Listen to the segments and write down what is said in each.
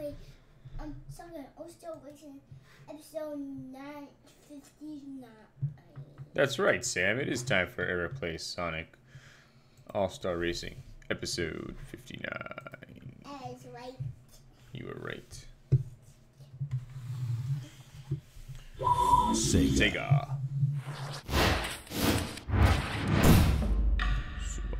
play Sonic All-Star Racing episode 959. That's right, Sam. It is time for Eric Plays Sonic All-Star Racing episode 59. That's right. You were right. Sega. Sumo.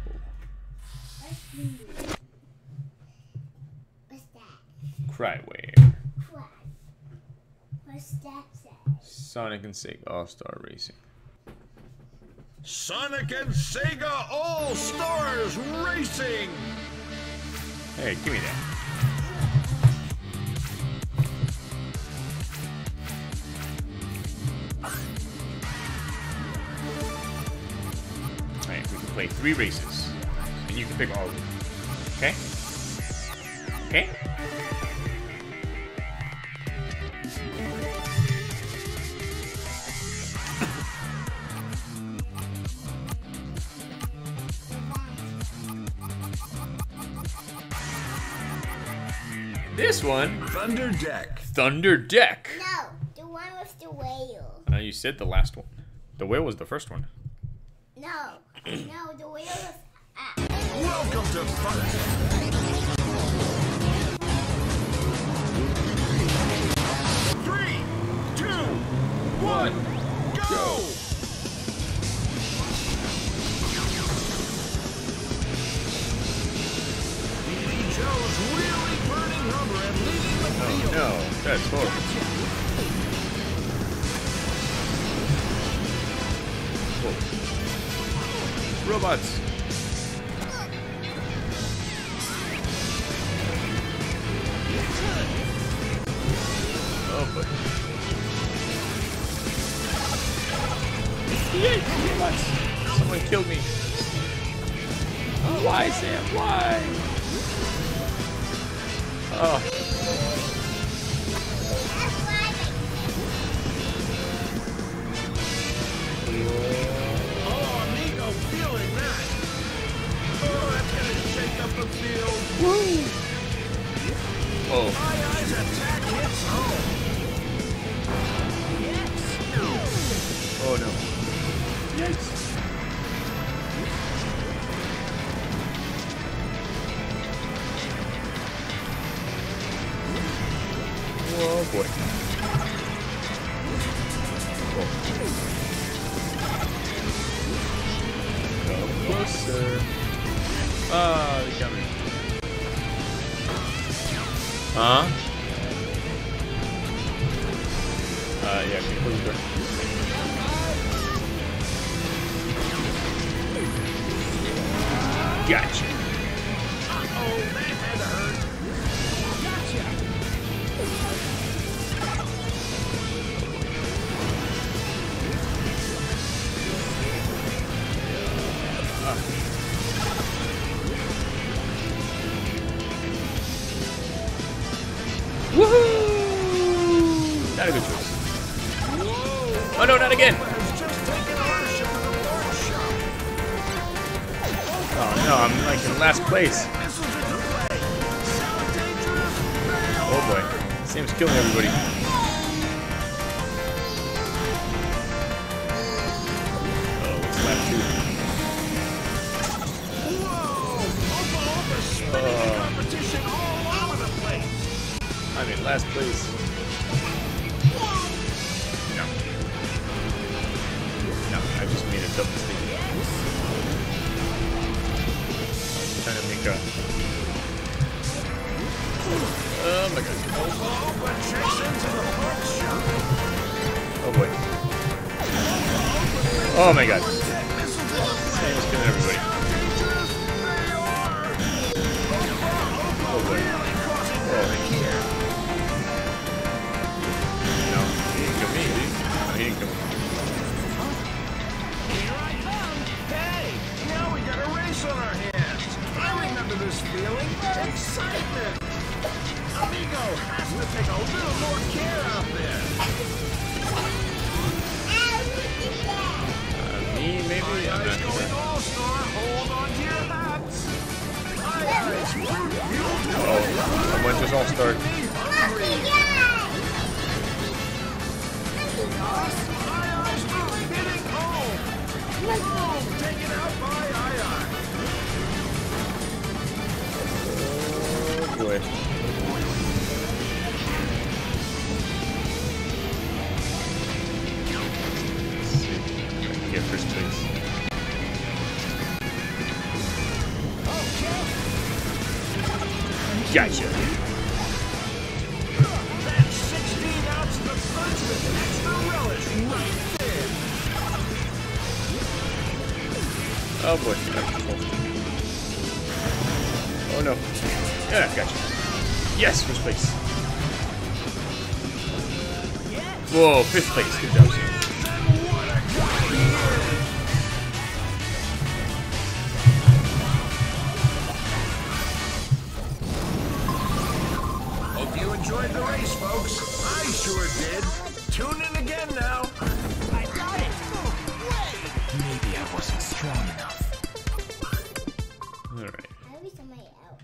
What's that? Cryware. What? What's that say? Sonic and Sega All-Star Racing. Sonic and Sega All Stars Racing. Hey, give me that. Alright, we can play 3 races. And you can pick all of them. Okay? Okay? This one, Thunder Deck. Thunder Deck. No, the one with the whale. You said the last one. The whale was the first one. No, the whale was Welcome to Thunder Deck. 3, 2, 1, go! Speedy Joe's really burning rubber and leading the field. No, that's horrible. Whoa. Robots. Oh boy. Yay, robots. Someone killed me. Why, Sam? Why? Oh. Oh, amigo, feeling that. Oh, that's gonna shake up the field. Woo! Oh. My eyes attack hits home. Yes. Oh no. Yikes. Oh boy. Oh. Come closer. Ah, they got me. Huh? Yeah, can you close the door? Gotcha. Uh-oh, that had to hurt. Gotcha. Woohoo! Not a good choice. Whoa. Oh no, not again! Has just taken ownership of the launch shop. Oh no, I'm like in last place. Missiles into play. Sound dangerous. Oh boy. Sam's killing everybody. Oh, what's lap 2? Whoa. Opa spinning competition all over the place. I'm in last place. No. No, I just made a dumb mistake. I'm trying to make a... Oh my god. Opa chase into the park shop. Oh boy. Oh my god. Missiles into play. Sam's killing everybody. Dangerous they are. Opa Oh boy. really causing Oh. havoc here. No, he didn't kill me, did he? No, he didn't kill me. Here I come. Hey, now we got a race on our hands. I remember this feeling. Excitement. Amigo has to take a little more care out there. Me, maybe? I'm not Going sure. all-star, hold on to your hats. Oh, someone just all-star. I way. Let's see. I can get first place. Gotcha. That's 16 ounces of punch with extra relish right there. Oh boy. Oh no. Yeah, gotcha. Yes, first place. Whoa, fifth place. Good job, Sam. Hope you enjoyed the race, folks. I sure did. Tune in again now. I got it. Maybe I wasn't strong enough. All right. I wish somebody else.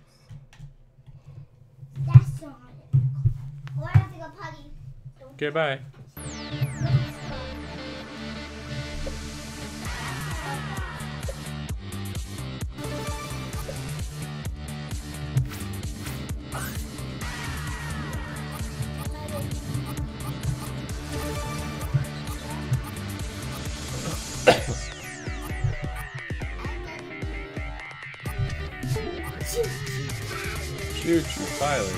That's not it. Oh, I have to go potty. Okay, bye. Choo choo pilot.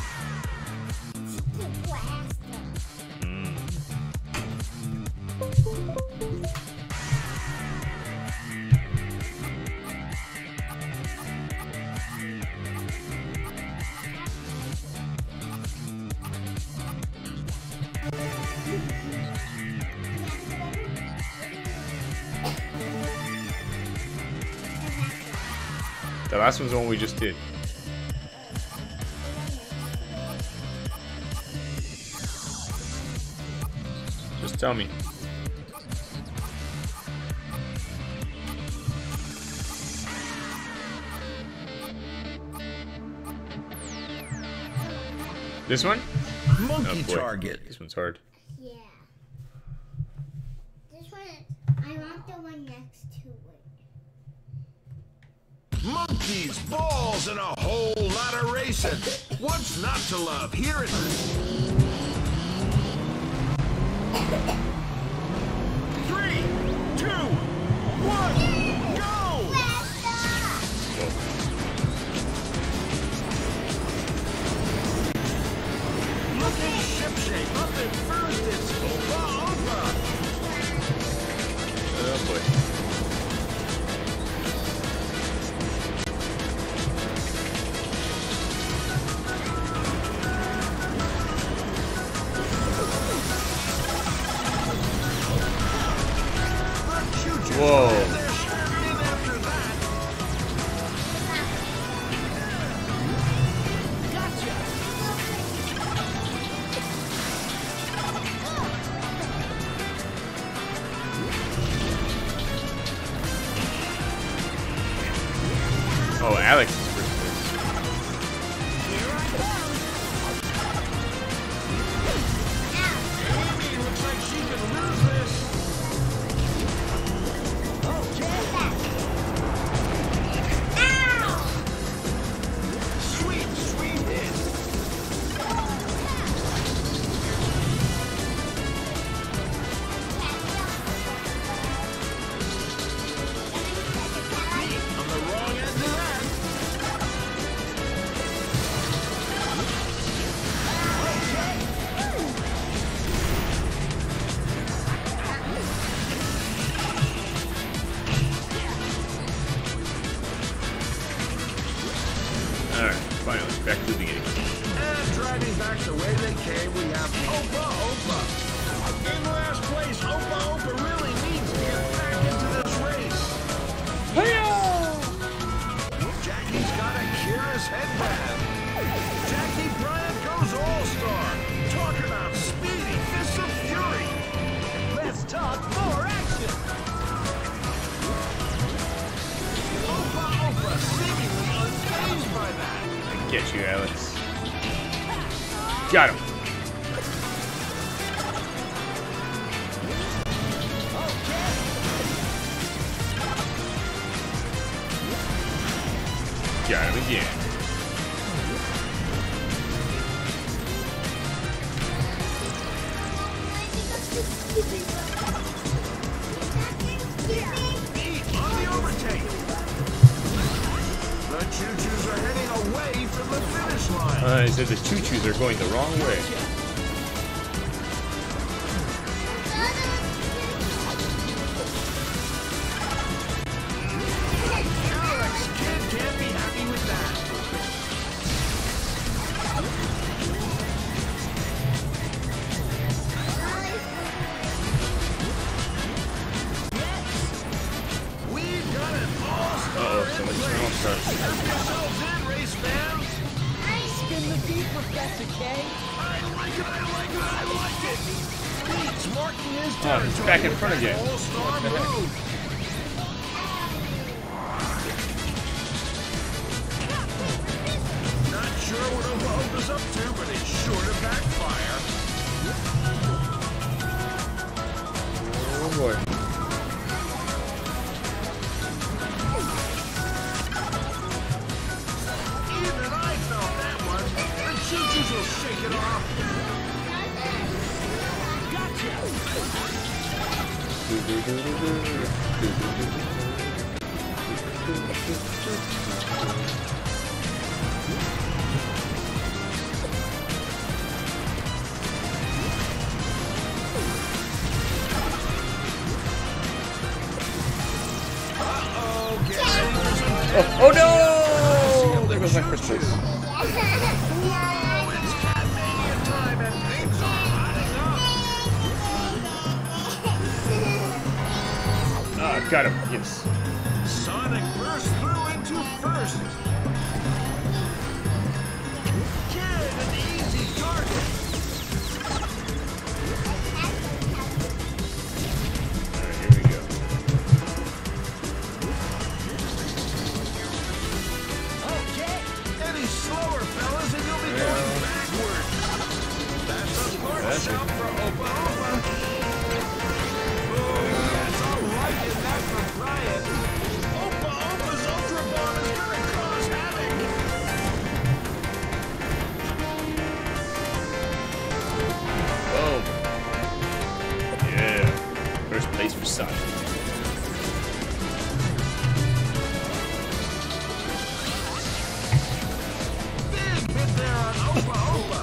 The last one's the one we just did. Just tell me. This one? Monkey boy. target. This one's hard. Yeah. This one, I want the one next to it. Monkeys, balls, and a whole lot of racing. What's not to love? Hear it. 3, 2, 1, go! Looking shipshape. Up at first, it's Opa Opa. Oh boy. Whoa. Oh, Alex is first place. Amy looks like she could lose this. Sweet, sweet hit. On the wrong end of that. Alright, finally, back to the beginning. And driving back the way they came, we have Opa Opa. In last place, Opa Opa really needs to get back into this race. Jackie's got a curious headband. Jackie Bryant goes all-star. Talk about speedy fists of fury. Let's talk more action. Opa Opa seemingly unfazed by that. Get you, Alex. Got him. Got him again. On the overtake. The choo-choos are heading away from the finish line. I said the choo-choos are going the wrong way. Alex Kidd can't be happy with that. We've got an all-star Uh-oh, in somebody's place. an all-star. Help yourselves in, race fans. Spin the beat, Professor K. I like it, I like it, I like it. Pete's marking his Oh, territory he's back in front with that again. all-star What the heck? move. Not sure what Opa is up to, but it's sure to backfire. Oh boy. Even I felt that one. The choo-choos will shake it off. Uh-oh, get ready for some Oh no! There goes my first place. Oh, it's Catmania time and things are hotting up. Ah, got him. Yes. Sonic burst through into first. Kid, an easy target. Alright, here we go. Okay. Any slower, fellas, and you'll be going backwards. That's a smart That's shout for Opa Opa. Oh, yes, I'm liking that for Brian. Opa Opa's Ultra Bomb is gonna cause havoc. Boom. Yeah. First place for Sonic. Big hit there on Opa Opa.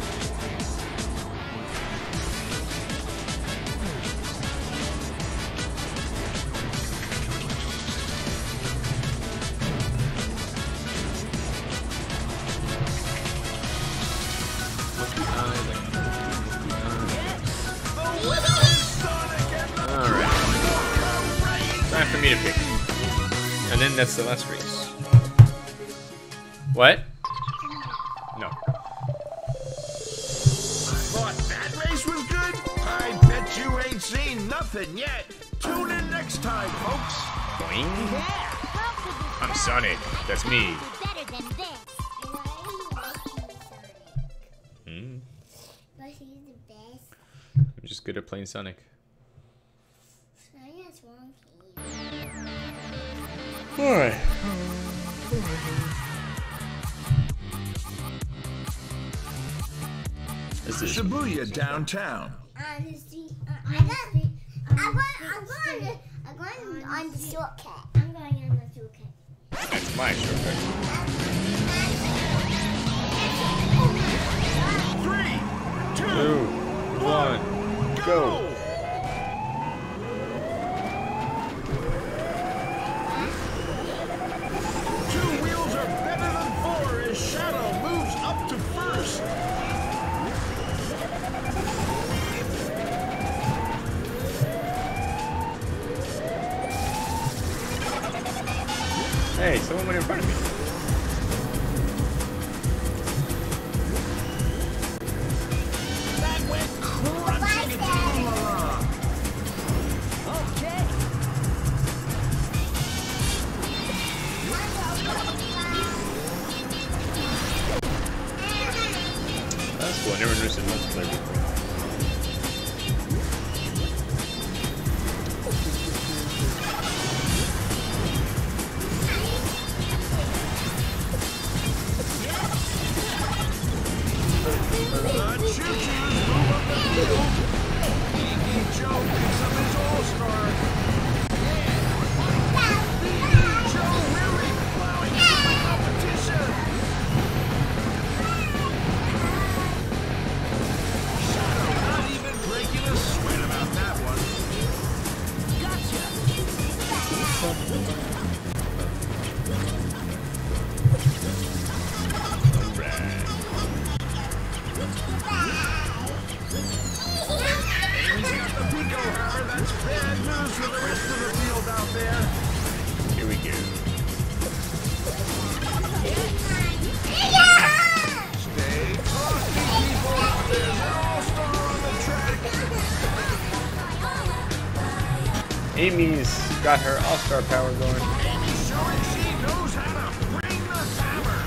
The winner is Sonic and the Alright. race. Time for me to pick. And then that's the last race. What? No. Thought that race was good? I bet you ain't seen nothing yet. Tune in next time, folks. Boing. Yeah. I'm Sonic. That's me. Better than this. Hmm. But he's the best. I'm just good at playing Sonic. Sonic's wrong Alright. This is Shibuya downtown. Honestly, I'm going on the shortcut. I'm going on the shortcut. that's my shortcut. 3, 2, 2, 1, go! Two wheels are better than four as Shadow moves up to first. Hey, someone went in front of me. That went crunching into Lala. Okay. That's cool. I never noticed it multiplayer before. The choo-choos move up the field. Easy Amy's got the Pico Hammer. That's bad news for the rest of the field out there. Here we go. Stay frosty, people. There's an all-star on the track. Amy's got her all-star power going. Amy's showing she knows how to bring the hammer.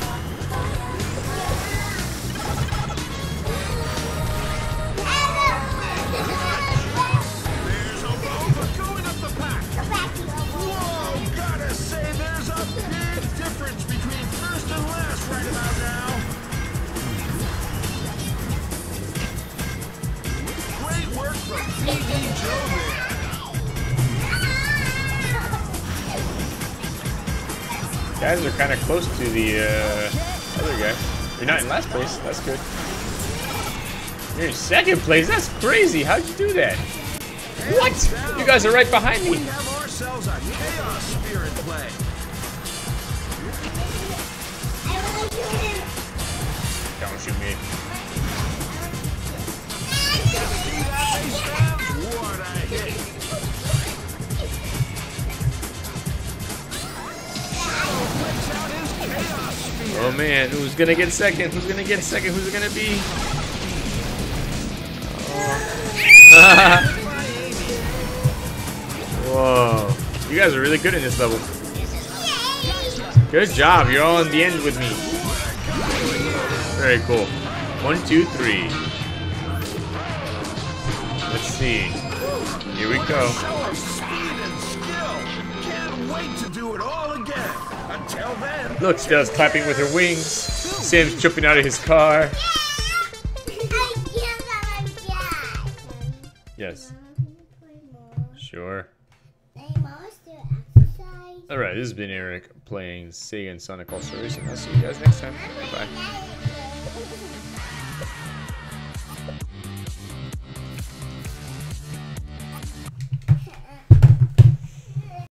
There's a rover going up the pack. Whoa, gotta say there's a big difference between first and last right about now. Great work from PD Joe there. Guys are kind of close to the other guy. You're not in last place. That's good. You're in second place. That's crazy. How'd you do that? What? You guys are right behind We me. have ourselves a chaos spirit play. Don't shoot me. See that, these fans? What a hit. Shadow flicks out his chaos spear. Oh man, who's gonna get second? Who's gonna get second? Who's it gonna be? Whoa. You guys are really good in this level. Good job. You're all in the end with me. Very cool. 1, 2, 3. Let's see. Here we go. Show of speed and skill. Can't wait to do it all again. Until then, Look, Stella's clapping with her wings. Sam's jumping out of his car. Yes. Sure. Alright, this has been Eric playing Sega and Sonic All-Star Racing. I'll see you guys next time. Bye.